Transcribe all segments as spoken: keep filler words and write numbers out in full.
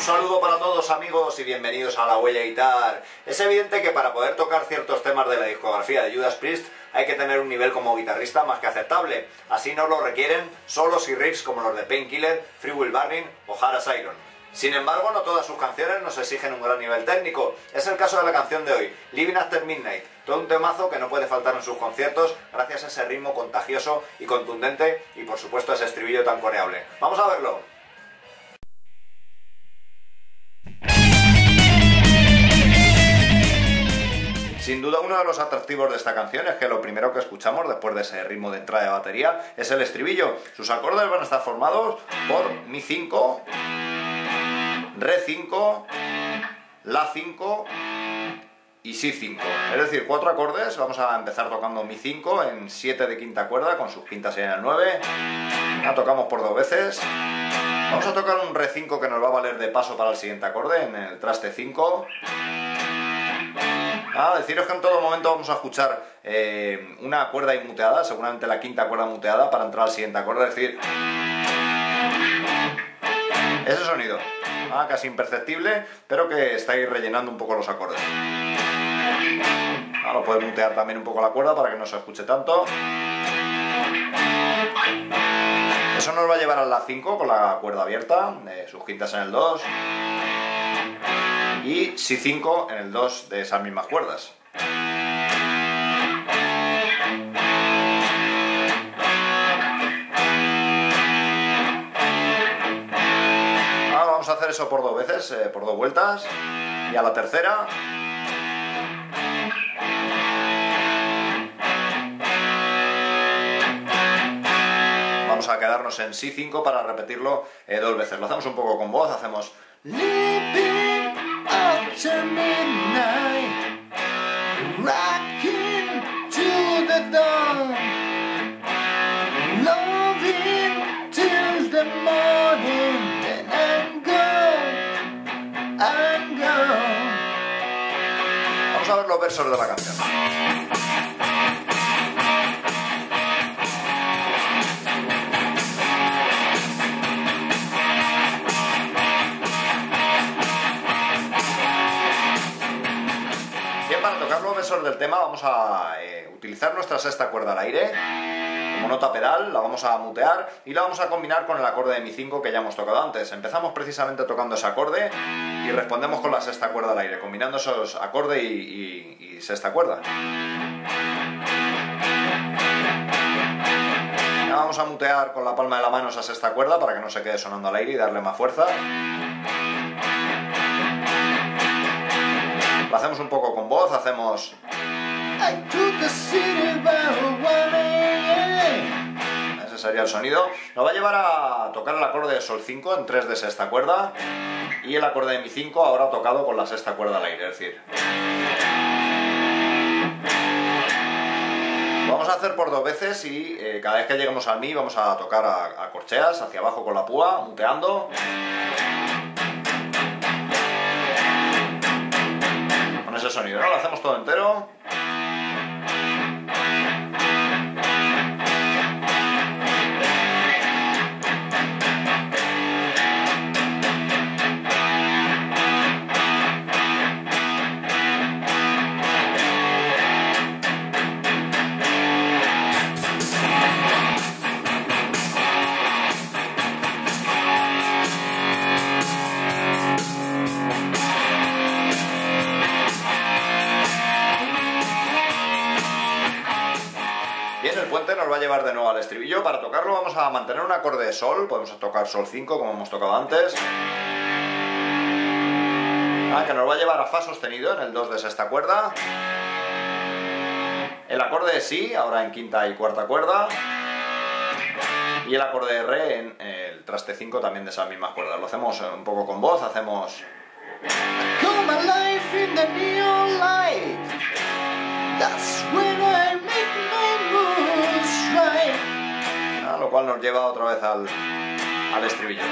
saludo para todos amigos y bienvenidos a La Huella Guitar. Es evidente que para poder tocar ciertos temas de la discografía de Judas Priest hay que tener un nivel como guitarrista más que aceptable. Así nos lo requieren solos y riffs como los de Painkiller, Free Will Burning o Hard as Iron. Sin embargo, no todas sus canciones nos exigen un gran nivel técnico. Es el caso de la canción de hoy, Living After Midnight, todo un temazo que no puede faltar en sus conciertos gracias a ese ritmo contagioso y contundente y por supuesto a ese estribillo tan coreable. ¡Vamos a verlo! Sin duda uno de los atractivos de esta canción es que lo primero que escuchamos después de ese ritmo de entrada de batería es el estribillo. Sus acordes van a estar formados por Mi cinco, Re cinco, La cinco y Si cinco. Es decir, cuatro acordes. Vamos a empezar tocando Mi cinco en siete de quinta cuerda con sus quintas en el nueve. La tocamos por dos veces. Vamos a tocar un Re cinco que nos va a valer de paso para el siguiente acorde en el traste cinco. Ah, deciros que en todo momento vamos a escuchar eh, una cuerda inmuteada, seguramente la quinta cuerda muteada para entrar al siguiente acorde, es decir, ese sonido, ah, casi imperceptible, pero que estáis rellenando un poco los acordes. Ah, lo podéis mutear también un poco la cuerda para que no se escuche tanto. Eso nos va a llevar al La cinco con la cuerda abierta, eh, sus quintas en el dos. Y Si cinco en el dos de esas mismas cuerdas. Ahora vamos a hacer eso por dos veces, eh, por dos vueltas. Y a la tercera. Vamos a quedarnos en Si cinco para repetirlo eh, dos veces. Lo hacemos un poco con voz, hacemos... After midnight, rocking to the dawn, loving till the morning, then I'm gone, I'm gone. Vamos a ver los versos de la canción. Para tocar los versos del tema vamos a eh, utilizar nuestra sexta cuerda al aire como nota pedal, la vamos a mutear y la vamos a combinar con el acorde de Mi cinco que ya hemos tocado antes. Empezamos precisamente tocando ese acorde y respondemos con la sexta cuerda al aire, combinando esos acorde y, y, y sexta cuerda. Ya vamos a mutear con la palma de la mano esa sexta cuerda para que no se quede sonando al aire y darle más fuerza. Lo hacemos un poco con voz, hacemos... Ese sería el sonido. Nos va a llevar a tocar el acorde de Sol cinco en tres de sexta cuerda y el acorde de Mi cinco ahora tocado con la sexta cuerda al aire, es decir... Vamos a hacer por dos veces y eh, cada vez que lleguemos al Mi vamos a tocar a, a corcheas, hacia abajo con la púa, muteando. Ese sonido, ¿no? Lo hacemos todo entero. Bien, el puente nos va a llevar de nuevo al estribillo. Para tocarlo vamos a mantener un acorde de Sol, podemos tocar Sol cinco como hemos tocado antes. Ah, que nos va a llevar a Fa sostenido en el dos de sexta cuerda. El acorde de Si, ahora en quinta y cuarta cuerda. Y el acorde de Re en el traste cinco también de esas mismas cuerdas. Lo hacemos un poco con voz, hacemos... Ah, lo cual nos lleva otra vez al, al estribillo.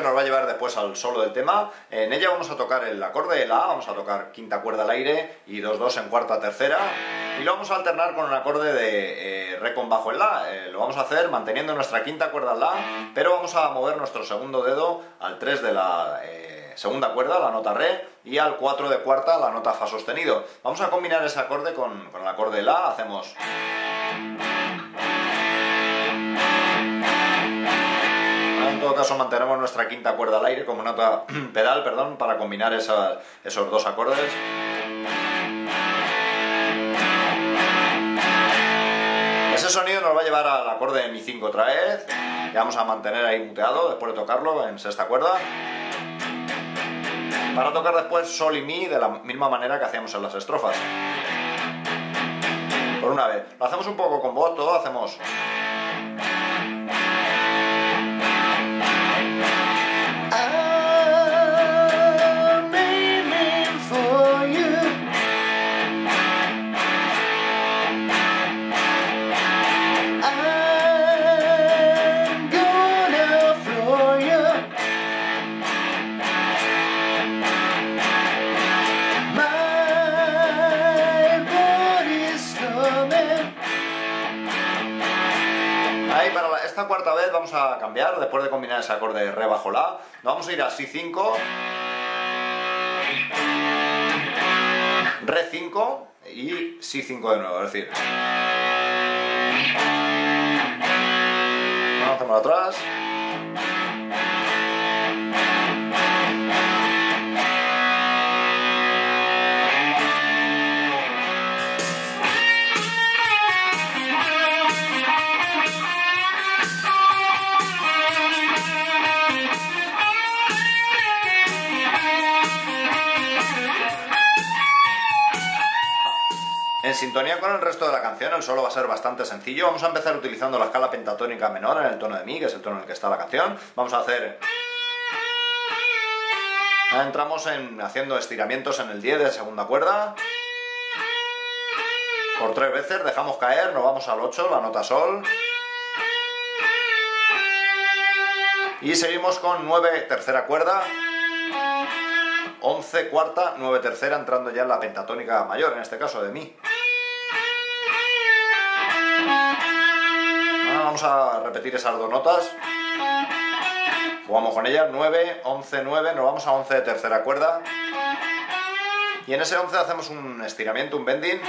nos va a llevar después al solo del tema. En ella vamos a tocar el acorde de La, vamos a tocar quinta cuerda al aire y dos dos en cuarta tercera, y lo vamos a alternar con un acorde de eh, Re con bajo en La. Eh, lo vamos a hacer manteniendo nuestra quinta cuerda al La, pero vamos a mover nuestro segundo dedo al tres de la eh, segunda cuerda, la nota Re, y al cuatro de cuarta, la nota Fa sostenido. Vamos a combinar ese acorde con, con el acorde de La. Hacemos... En todo caso mantenemos nuestra quinta cuerda al aire como nota pedal, perdón, para combinar esa, esos dos acordes. Ese sonido nos va a llevar al acorde de Mi cinco otra vez, que vamos a mantener ahí muteado después de tocarlo en sexta cuerda, para tocar después Sol y Mi de la misma manera que hacíamos en las estrofas. Por una vez. Lo hacemos un poco con voz, todo hacemos... Ahí para la, esta cuarta vez vamos a cambiar, después de combinar ese acorde de Re bajo La, nos vamos a ir a Si cinco, Re cinco y Si cinco de nuevo, es decir... Vamos a hacerlo atrás. En sintonía con el resto de la canción, el solo va a ser bastante sencillo. Vamos a empezar utilizando la escala pentatónica menor en el tono de Mi, que es el tono en el que está la canción. Vamos a hacer... Entramos en haciendo estiramientos en el diez de segunda cuerda. Por tres veces, dejamos caer, nos vamos al ocho, la nota Sol. Y seguimos con nueve tercera cuerda. once cuarta, nueve tercera, entrando ya en la pentatónica mayor, en este caso de Mi. Ahora vamos a repetir esas dos notas. Jugamos con ellas, nueve, once, nueve, nos vamos a once de tercera cuerda. Y en ese once hacemos un estiramiento, un bending.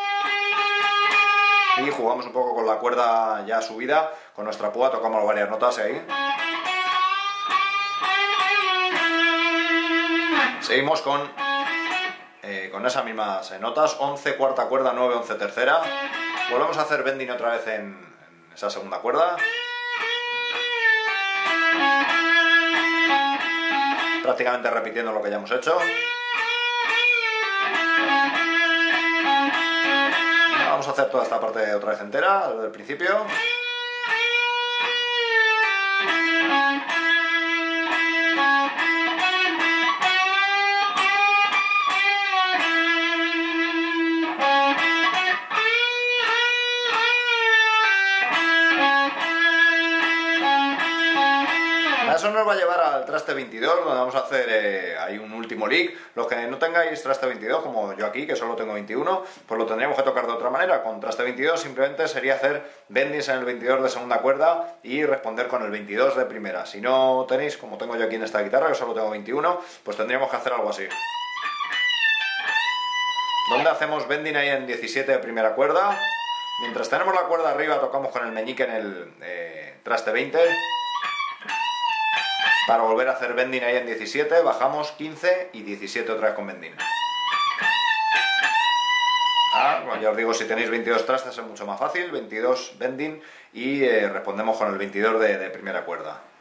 Y jugamos un poco con la cuerda ya subida, con nuestra púa tocamos varias notas ahí. Seguimos con, eh, con esas mismas eh, notas, once cuarta cuerda, nueve, once tercera. Volvemos a hacer bending otra vez en, en esa segunda cuerda. Prácticamente repitiendo lo que ya hemos hecho. Vamos a hacer toda esta parte otra vez entera, desde el principio. Eso nos va a llevar al traste veintidós, donde vamos a hacer eh, ahí un último lick. Los que no tengáis traste veintidós, como yo aquí, que solo tengo veintiuno, pues lo tendríamos que tocar de otra manera. Con traste veintidós simplemente sería hacer bendings en el veintidós de segunda cuerda y responder con el veintidós de primera. Si no tenéis, como tengo yo aquí en esta guitarra, que solo tengo veintiuno, pues tendríamos que hacer algo así. Donde hacemos bending ahí en diecisiete de primera cuerda. Mientras tenemos la cuerda arriba, tocamos con el meñique en el eh, traste veinte. Para volver a hacer bending ahí en diecisiete, bajamos quince y diecisiete otra vez con bending. Ah, bueno, ya os digo, si tenéis veintidós trastes es mucho más fácil, veintidós bending y eh, respondemos con el veintidós de, de primera cuerda.